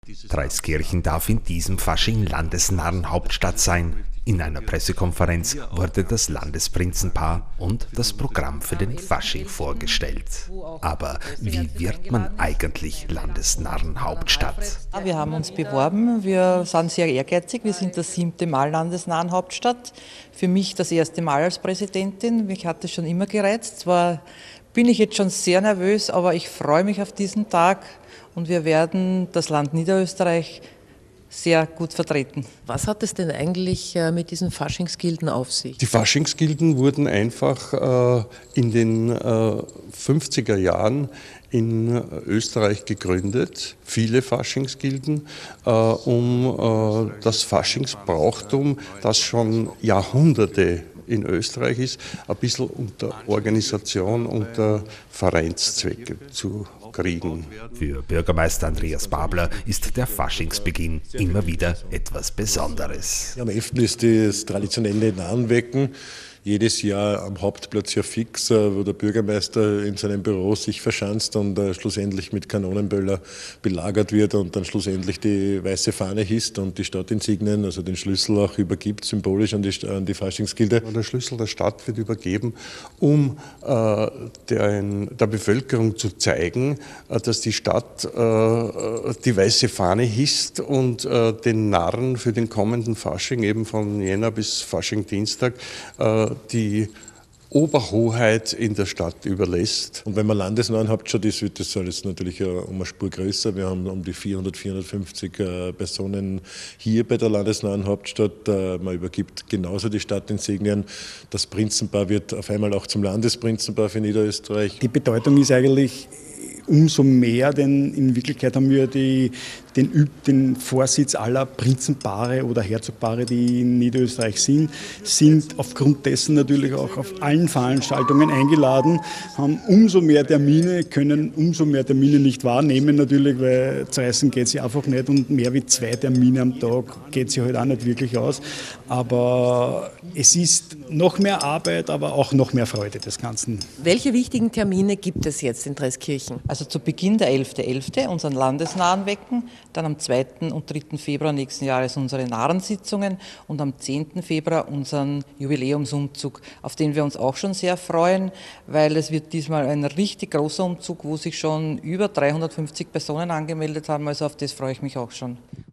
Traiskirchen darf in diesem Fasching Landesnarrenhauptstadt sein. In einer Pressekonferenz wurde das Landesprinzenpaar und das Programm für den Fasching vorgestellt. Aber wie wird man eigentlich Landesnarrenhauptstadt? Wir haben uns beworben, wir sind sehr ehrgeizig, wir sind das 7. Mal Landesnarrenhauptstadt. Für mich das erste Mal als Präsidentin, mich hat das schon immer gereizt. Zwar bin ich jetzt schon sehr nervös, aber ich freue mich auf diesen Tag und wir werden das Land Niederösterreich sehr gut vertreten. Was hat es denn eigentlich mit diesen Faschingsgilden auf sich? Die Faschingsgilden wurden einfach in den 50er Jahren in Österreich gegründet, viele Faschingsgilden, um das Faschingsbrauchtum, das schon Jahrhunderte in Österreich ist, ein bisschen unter Organisation, unter Vereinszwecke zu kriegen. Für Bürgermeister Andreas Babler ist der Faschingsbeginn immer wieder etwas Besonderes. Am 11. ist das traditionelle Narrenwecken. Jedes Jahr am Hauptplatz ja fix, wo der Bürgermeister in seinem Büro sich verschanzt und schlussendlich mit Kanonenböller belagert wird und dann schlussendlich die weiße Fahne hisst und die Stadtinsignien, also den Schlüssel auch übergibt, symbolisch an die Faschingsgilde. Der Schlüssel der Stadt wird übergeben, um der Bevölkerung zu zeigen, dass die Stadt die weiße Fahne hisst und den Narren für den kommenden Fasching, eben von Jänner bis Faschingdienstag, die Oberhoheit in der Stadt überlässt. Und wenn man Landesnarrenhauptstadt ist, wird das alles natürlich um eine Spur größer. Wir haben um die 450 Personen hier bei der Landesnarrenhauptstadt. Man übergibt genauso die Stadtinsignien. Das Prinzenpaar wird auf einmal auch zum Landesprinzenpaar für Niederösterreich. Die Bedeutung ist eigentlich umso mehr, denn in Wirklichkeit haben wir den Vorsitz aller Prinzenpaare oder Herzogpaare, die in Niederösterreich sind aufgrund dessen natürlich auch auf allen Veranstaltungen eingeladen, haben umso mehr Termine, können umso mehr Termine nicht wahrnehmen natürlich, weil zerreißen geht sie einfach nicht und mehr wie 2 Termine am Tag geht sie halt auch nicht wirklich aus. Aber es ist noch mehr Arbeit, aber auch noch mehr Freude des Ganzen. Welche wichtigen Termine gibt es jetzt in Traiskirchen? Also zu Beginn der 11.11., unseren Landesnarrenwecken, dann am 2. und 3. Februar nächsten Jahres unsere Narrensitzungen und am 10. Februar unseren Jubiläumsumzug, auf den wir uns auch schon sehr freuen, weil es wird diesmal ein richtig großer Umzug, wo sich schon über 350 Personen angemeldet haben, also auf das freue ich mich auch schon.